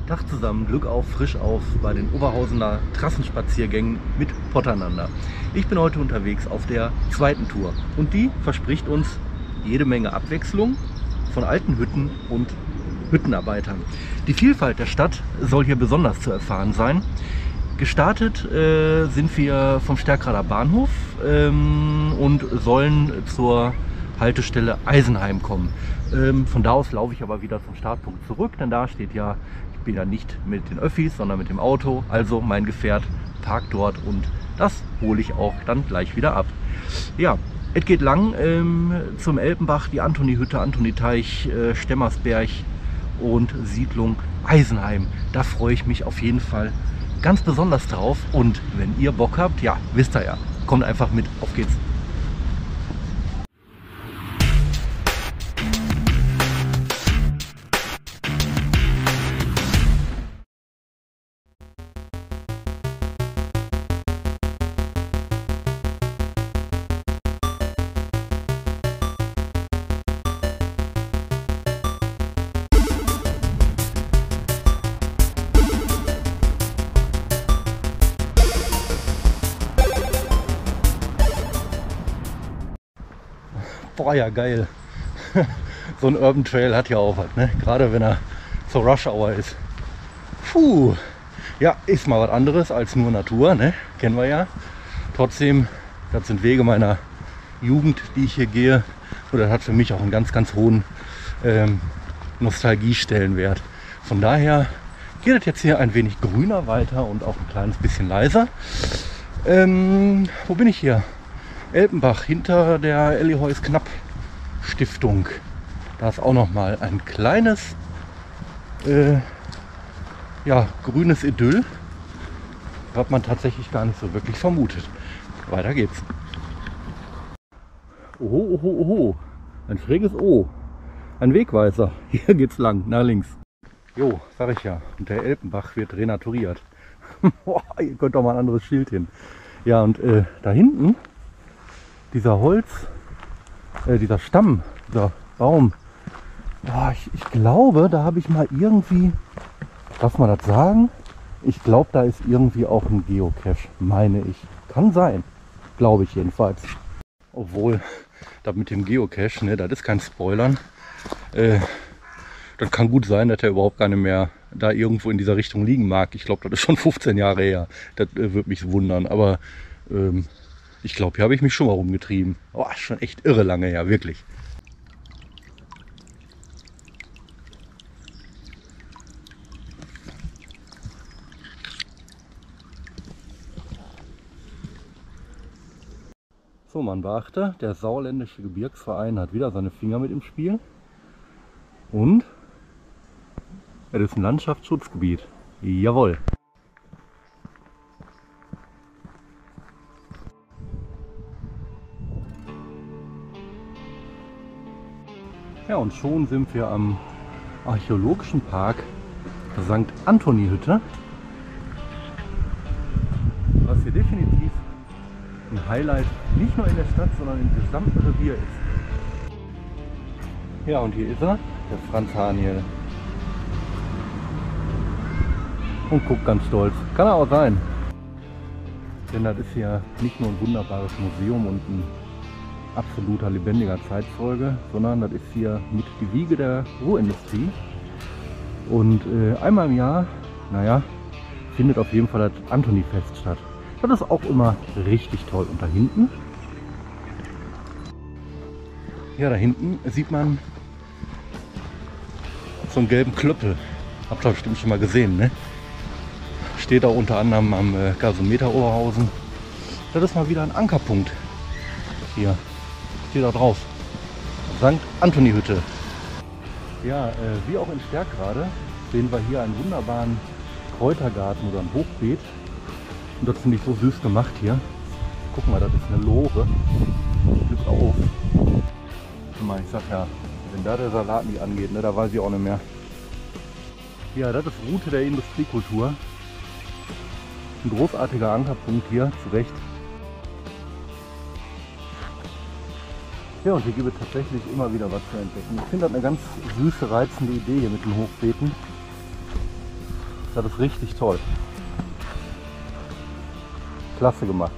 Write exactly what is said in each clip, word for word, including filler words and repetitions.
Tag zusammen, Glück auf, frisch auf bei den Oberhausener Trassenspaziergängen mit Potternander. Ich bin heute unterwegs auf der zweiten Tour und die verspricht uns jede Menge Abwechslung von alten Hütten und Hüttenarbeitern. Die Vielfalt der Stadt soll hier besonders zu erfahren sein. Gestartet äh, sind wir vom Stärkrader Bahnhof ähm, und sollen zur Haltestelle Eisenheim kommen. Ähm, von da aus laufe ich aber wieder zum Startpunkt zurück, denn da steht ja, ich bin ja nicht mit den Öffis, sondern mit dem Auto. Also mein Gefährt parkt dort und das hole ich auch dann gleich wieder ab. Ja, es geht lang ähm, zum Elpenbach, die Antoni-Hütte, Antoni-Teich, äh, Stemmersberg und Siedlung Eisenheim. Da freue ich mich auf jeden Fall ganz besonders drauf. Und wenn ihr Bock habt, ja, wisst ihr ja, kommt einfach mit, auf geht's. Boah, ja geil. So ein Urban Trail hat ja auch was, ne? Gerade wenn er zur Rush Hour ist. Puh. Ja, ist mal was anderes als nur Natur, ne? Kennen wir ja. Trotzdem, das sind Wege meiner Jugend, die ich hier gehe. Und das hat für mich auch einen ganz, ganz hohen ähm, Nostalgiestellenwert. Von daher geht es jetzt hier ein wenig grüner weiter und auch ein kleines bisschen leiser. Ähm, wo bin ich hier? Elpenbach, hinter der Elli Heuss Knapp Stiftung. Da ist auch noch mal ein kleines äh, ja, grünes Idyll, was man tatsächlich gar nicht so wirklich vermutet. Weiter geht's. Oho, oho, oho. Ein schräges O. Ein Wegweiser. Hier geht's lang, nach links. Jo, sag ich ja. Und der Elpenbach wird renaturiert. Boah, ihr könnt doch mal ein anderes Schild hin. Ja, und äh, da hinten dieser Holz, äh, dieser Stamm, dieser Baum, oh, ich, ich glaube, da habe ich mal irgendwie, darf man das sagen? Ich glaube, da ist irgendwie auch ein Geocache, meine ich. Kann sein, glaube ich jedenfalls. Obwohl, das mit dem Geocache, ne, das ist kein Spoilern. Äh, das kann gut sein, dass er überhaupt gar nicht mehr da irgendwo in dieser Richtung liegen mag. Ich glaube, das ist schon fünfzehn Jahre her. Das äh, würde mich wundern, aber ähm, ich glaube, hier habe ich mich schon mal rumgetrieben. Oh, schon echt irre lange her, wirklich. So, man beachte, der Sauerländische Gebirgsverein hat wieder seine Finger mit im Spiel. Und es ist ein Landschaftsschutzgebiet. Jawohl. Ja, und schon sind wir am archäologischen Park Sankt Antoni-Hütte, was hier definitiv ein Highlight nicht nur in der Stadt, sondern im gesamten Revier ist. Ja, und hier ist er, der Franz Haniel. Und guckt ganz stolz. Kann er auch sein. Denn das ist ja nicht nur ein wunderbares Museum und ein absoluter lebendiger Zeitzeuge, sondern das ist hier mit die Wiege der Ruhrindustrie. Und äh, einmal im Jahr, naja, findet auf jeden Fall das Antoni-Fest statt. Das ist auch immer richtig toll. Und da hinten, ja, da hinten sieht man so einen gelben Klöppel. Habt ihr bestimmt schon mal gesehen, ne? Steht auch unter anderem am äh, Gasometer Oberhausen. Das ist mal wieder ein Ankerpunkt. Hier steht da drauf. Sankt Antoni-Hütte. Ja, äh, wie auch in Stärkrade sehen wir hier einen wunderbaren Kräutergarten oder ein Hochbeet. Und das finde ich so süß gemacht hier. Guck mal, das ist eine Lore. Glück auf. Guck mal, ich sag ja, wenn da der Salat nicht angeht, ne, da weiß ich auch nicht mehr. Ja, das ist Route der Industriekultur. Ein großartiger Ankerpunkt hier, zu Recht. Ja, und hier gibt es tatsächlich immer wieder was zu entdecken. Ich finde das eine ganz süße, reizende Idee hier mit den Hochbeeten. Das ist richtig toll. Klasse gemacht.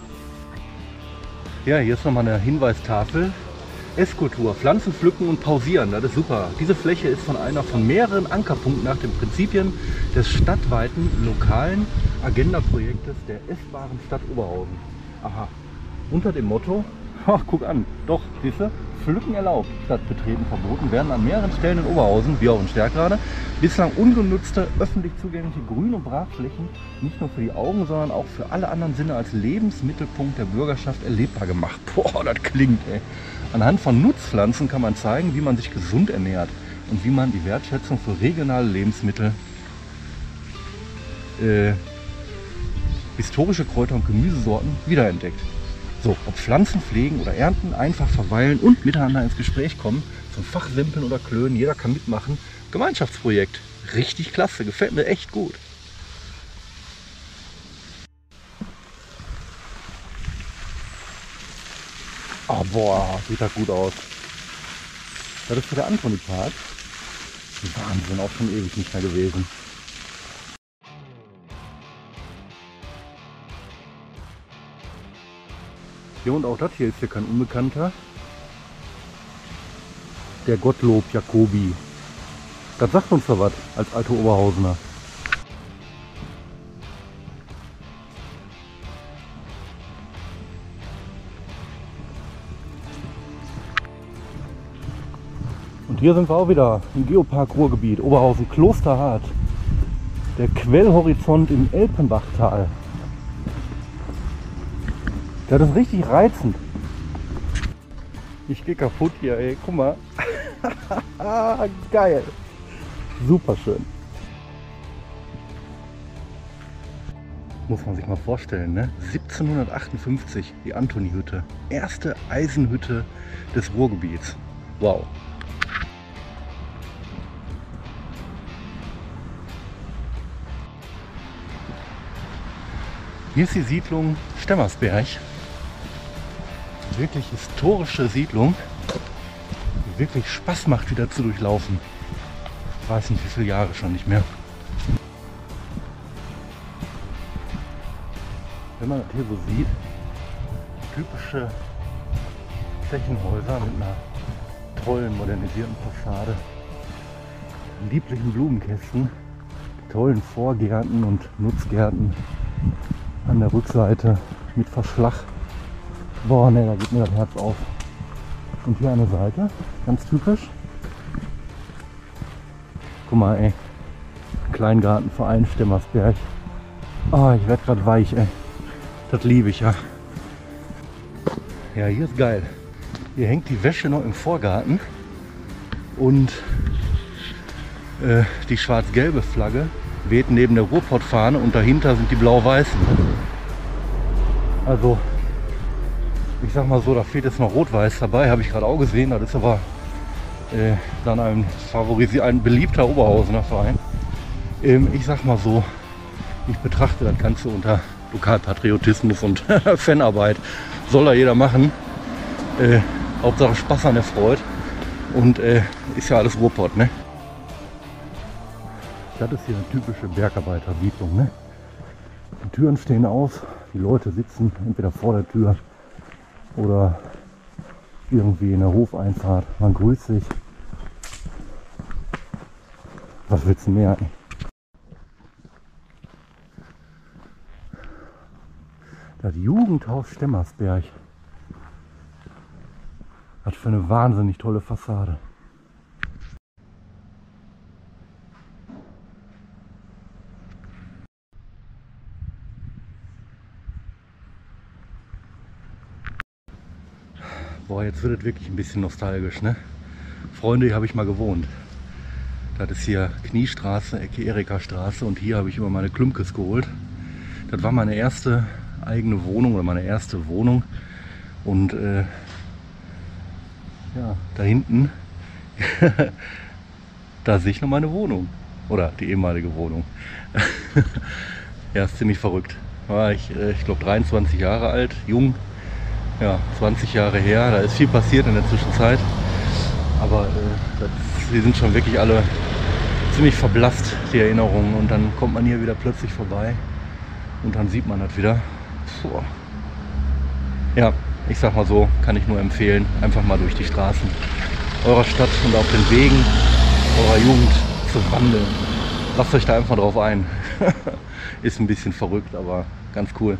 Ja, hier ist nochmal eine Hinweistafel. Esskultur, Pflanzen pflücken und pausieren, das ist super. Diese Fläche ist von einer von mehreren Ankerpunkten nach den Prinzipien des stadtweiten lokalen Agenda-Projektes der essbaren Stadt Oberhausen. Aha, unter dem Motto, ach, guck an, doch, siehste, Pflücken erlaubt, statt Betreten verboten, werden an mehreren Stellen in Oberhausen, wie auch in Stärkrade, bislang ungenutzte, öffentlich zugängliche Grün- und Brachflächen nicht nur für die Augen, sondern auch für alle anderen Sinne als Lebensmittelpunkt der Bürgerschaft erlebbar gemacht. Boah, das klingt, ey. Anhand von Nutzpflanzen kann man zeigen, wie man sich gesund ernährt und wie man die Wertschätzung für regionale Lebensmittel, äh, historische Kräuter und Gemüsesorten wiederentdeckt. So, ob Pflanzen pflegen oder ernten, einfach verweilen und miteinander ins Gespräch kommen, zum Fachsimpeln oder Klönen, jeder kann mitmachen. Gemeinschaftsprojekt, richtig klasse, gefällt mir echt gut. Oh, boah, sieht das gut aus. Das ist für der Antoni Park. Wahnsinn, auch schon ewig nicht mehr gewesen. Ja, und auch das hier ist hier kein Unbekannter. Der Gottlob Jacobi. Das sagt uns doch was als alte Oberhausener. Und hier sind wir auch wieder im Geopark Ruhrgebiet, Oberhausen Klosterhardt. Der Quellhorizont im Elpenbachtal. Das ist richtig reizend. Ich gehe kaputt hier, ey. Guck mal. Geil. Super schön. Muss man sich mal vorstellen, ne? siebzehnhundertachtundfünfzig, die Antoni-Hütte. Erste Eisenhütte des Ruhrgebiets. Wow. Hier ist die Siedlung Stemmersberg. Wirklich historische Siedlung, die wirklich Spaß macht, wieder zu durchlaufen. Ich weiß nicht, wie viele Jahre schon nicht mehr. Wenn man das hier so sieht, typische Zechenhäuser mit einer tollen modernisierten Fassade, lieblichen Blumenkästen, tollen Vorgärten und Nutzgärten an der Rückseite mit Verschlag. Boah, ne, da geht mir das Herz auf. Und hier eine Seite, ganz typisch. Guck mal, ey. Kleingartenverein Stemmersberg. Ah, ich werde gerade weich, ey. Das liebe ich, ja. Ja, hier ist geil. Hier hängt die Wäsche noch im Vorgarten. Und äh, die schwarz-gelbe Flagge weht neben der Ruhrpottfahne und dahinter sind die blau-weißen. Also, ich sag mal so, da fehlt jetzt noch Rot-Weiß dabei, habe ich gerade auch gesehen. Das ist aber äh, dann ein, Favorisi ein beliebter Oberhausener Verein. Ähm, ich sag mal so, ich betrachte das Ganze unter Lokalpatriotismus und Fanarbeit. Soll da jeder machen. Äh, Hauptsache Spaß an der Freude. Und äh, ist ja alles Ruhrpott, ne? Das ist hier eine typische Bergarbeitersiedlung, ne? Die Türen stehen auf, die Leute sitzen entweder vor der Tür oder irgendwie in der Hofeinfahrt. Man grüßt sich. Was willst du mehr? Das Jugendhaus Stemmersberg. Was für eine wahnsinnig tolle Fassade. Boah, jetzt wird es wirklich ein bisschen nostalgisch, ne? Freunde, hier habe ich mal gewohnt. Das ist hier Kniestraße, Ecke Erika-Straße, und hier habe ich immer meine Klumpkes geholt. Das war meine erste eigene Wohnung oder meine erste Wohnung. Und äh, ja, da hinten, da sehe ich noch meine Wohnung. Oder die ehemalige Wohnung. Ja, ist ziemlich verrückt. War ich, äh, ich glaube, dreiundzwanzig Jahre alt, jung. Ja, zwanzig Jahre her, da ist viel passiert in der Zwischenzeit, aber äh, das, die sind schon wirklich alle ziemlich verblasst, die Erinnerung. Und dann kommt man hier wieder plötzlich vorbei und dann sieht man das wieder. Puh. Ja, ich sag mal so, kann ich nur empfehlen, einfach mal durch die Straßen eurer Stadt und auf den Wegen eurer Jugend zu wandeln. Lasst euch da einfach drauf ein. Ist ein bisschen verrückt, aber ganz cool.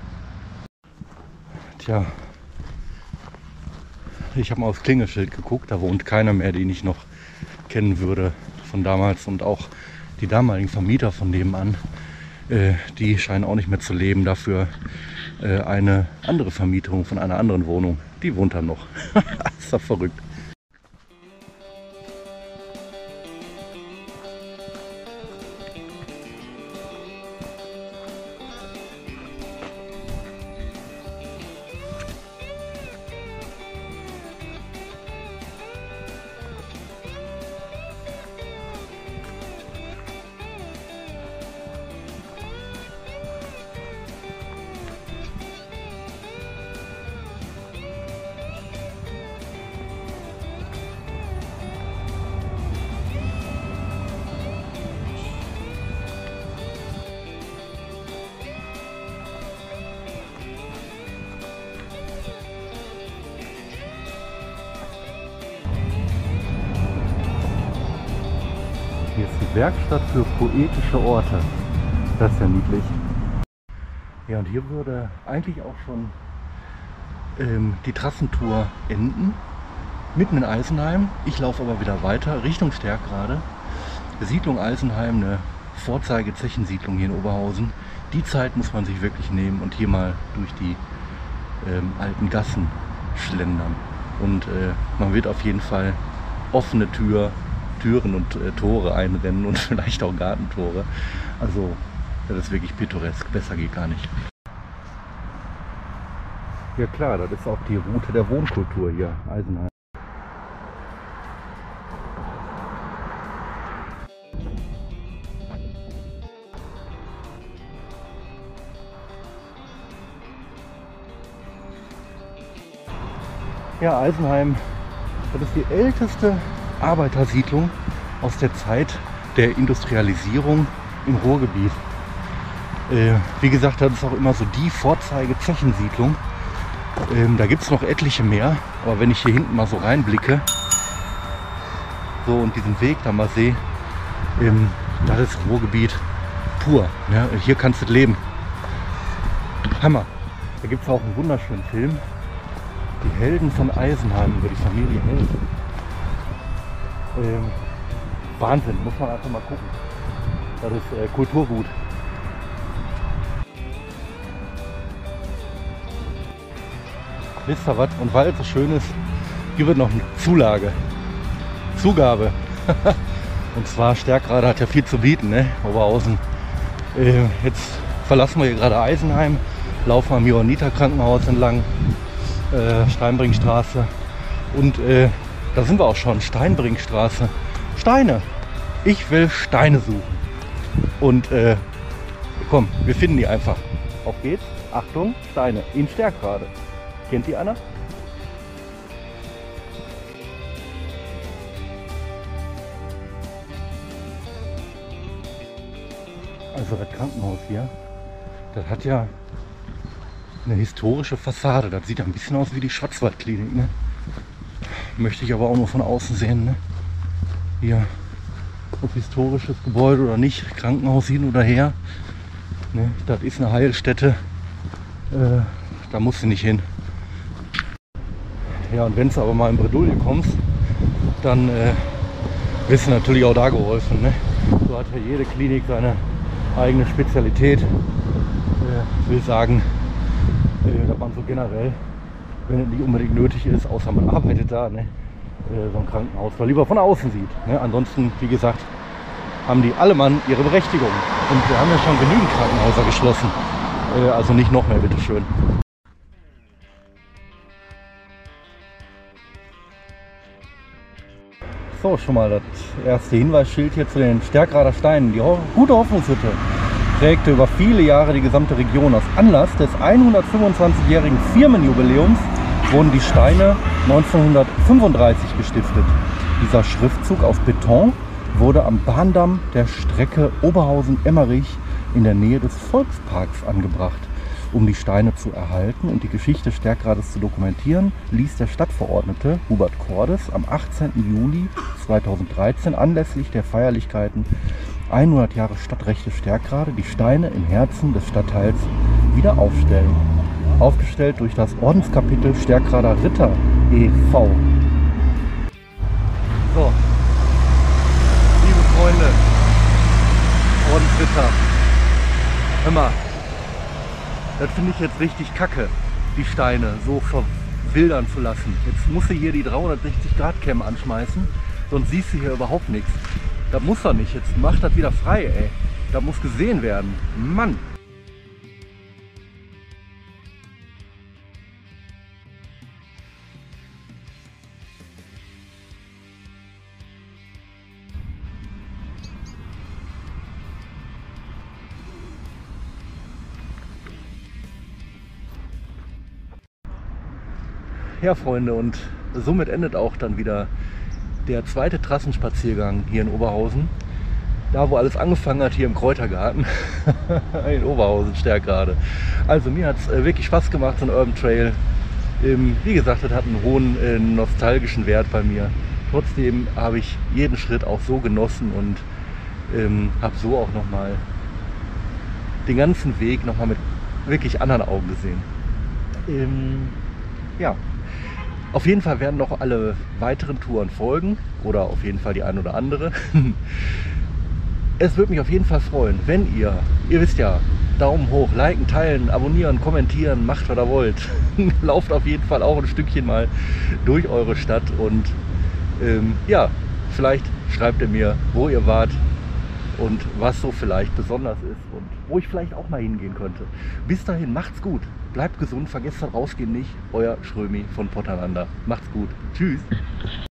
Tja, ich habe mal aufs Klingelschild geguckt, da wohnt keiner mehr, den ich noch kennen würde von damals. Und auch die damaligen Vermieter von nebenan, äh, die scheinen auch nicht mehr zu leben. Dafür äh, eine andere Vermietung von einer anderen Wohnung, die wohnt dann noch. Ist doch verrückt. Hier ist die Werkstatt für poetische Orte. Das ist ja niedlich. Ja, und hier würde eigentlich auch schon ähm, die Trassentour enden. Mitten in Eisenheim. Ich laufe aber wieder weiter Richtung Stärkrade. Siedlung Eisenheim, eine Vorzeige-Zechensiedlung hier in Oberhausen. Die Zeit muss man sich wirklich nehmen und hier mal durch die ähm, alten Gassen schlendern. Und äh, man wird auf jeden Fall offene Tür Türen und äh, Tore einrennen und vielleicht auch Gartentore. Also das ist wirklich pittoresk, besser geht gar nicht. Ja klar, das ist auch die Route der Wohnkultur hier, Eisenheim. Ja, Eisenheim, das ist die älteste Arbeitersiedlung aus der Zeit der Industrialisierung im Ruhrgebiet. Äh, wie gesagt, das ist auch immer so die Vorzeige-Zechensiedlung. Ähm, da gibt es noch etliche mehr, aber wenn ich hier hinten mal so reinblicke, so und diesen Weg da mal sehe, ähm, das ist Ruhrgebiet pur. Ja, hier kannst du leben. Hammer. Da gibt es auch einen wunderschönen Film, Die Helden von Eisenheim, über die Familie Held. Ähm, Wahnsinn, muss man einfach mal gucken. Das ist äh, Kulturgut. Wisst ihr was? Und weil es so schön ist, hier wird noch eine Zulage. Zugabe. Und zwar Stärkrade hat ja viel zu bieten, ne? Oberhausen. Äh, jetzt verlassen wir hier gerade Eisenheim, laufen am Johanniter-Krankenhaus entlang, äh, Steinbringstraße. Und äh, da sind wir auch schon, Steinbringstraße. Steine. Ich will Steine suchen. Und äh, komm, wir finden die einfach. Auf geht's. Achtung, Steine in Stärkrade. Kennt die einer? Also das Krankenhaus hier, das hat ja eine historische Fassade. Das sieht ein bisschen aus wie die Schwarzwaldklinik, ne? Möchte ich aber auch nur von außen sehen, ne? Hier, ob historisches Gebäude oder nicht, Krankenhaus hin oder her, ne? Das ist eine Heilstätte, äh, da musst du nicht hin. Ja, und wenn du aber mal in Bredouille kommst, dann äh, wirst du natürlich auch da geholfen, ne? So hat ja jede Klinik seine eigene Spezialität. Ich will sagen, dass man so generell, wenn es nicht unbedingt nötig ist, außer man arbeitet da, ne, so ein Krankenhaus mal lieber von außen sieht. Ne? Ansonsten, wie gesagt, haben die alle Mann ihre Berechtigung. Und wir haben ja schon genügend Krankenhäuser geschlossen. Also nicht noch mehr, bitteschön. So, schon mal das erste Hinweisschild hier zu den Stärkrader Steinen. Die Ho Gute Hoffnungshütte prägte über viele Jahre die gesamte Region. Aus Anlass des hundertfünfundzwanzigjährigen Firmenjubiläums wurden die Steine neunzehnhundertfünfunddreißig gestiftet. Dieser Schriftzug auf Beton wurde am Bahndamm der Strecke Oberhausen-Emmerich in der Nähe des Volksparks angebracht. Um die Steine zu erhalten und die Geschichte Sterkrades zu dokumentieren, ließ der Stadtverordnete Hubert Cordes am achtzehnten Juli zweitausenddreizehn anlässlich der Feierlichkeiten hundert Jahre Stadtrechte Sterkrade die Steine im Herzen des Stadtteils wieder aufstellen. Aufgestellt durch das Ordenskapitel Sterkrader Ritter e V So, liebe Freunde, Ordensritter, hör mal, das finde ich jetzt richtig kacke, die Steine so verwildern zu lassen. Jetzt musst du hier die dreihundertsechzig Grad Cam anschmeißen, sonst siehst du hier überhaupt nichts. Das muss er nicht, jetzt mach das wieder frei, ey. Das muss gesehen werden. Mann! Ja, Freunde, und somit endet auch dann wieder der zweite Trassenspaziergang hier in Oberhausen. Da, wo alles angefangen hat, hier im Kräutergarten in Oberhausen, Sterkrade. Also mir hat es wirklich Spaß gemacht, so ein Urban Trail. Ähm, wie gesagt, das hat einen hohen äh, nostalgischen Wert bei mir. Trotzdem habe ich jeden Schritt auch so genossen und ähm, habe so auch nochmal den ganzen Weg nochmal mit wirklich anderen Augen gesehen. Ähm, ja. Auf jeden Fall werden noch alle weiteren Touren folgen oder auf jeden Fall die ein oder andere. Es würde mich auf jeden Fall freuen, wenn ihr, ihr wisst ja, Daumen hoch, liken, teilen, abonnieren, kommentieren, macht was ihr wollt. Lauft auf jeden Fall auch ein Stückchen mal durch eure Stadt und ähm, ja, vielleicht schreibt ihr mir, wo ihr wart und was so vielleicht besonders ist und wo ich vielleicht auch mal hingehen könnte. Bis dahin, macht's gut, bleibt gesund, vergesst das Rausgehen nicht. Euer Schrömi von Potternander. Macht's gut. Tschüss.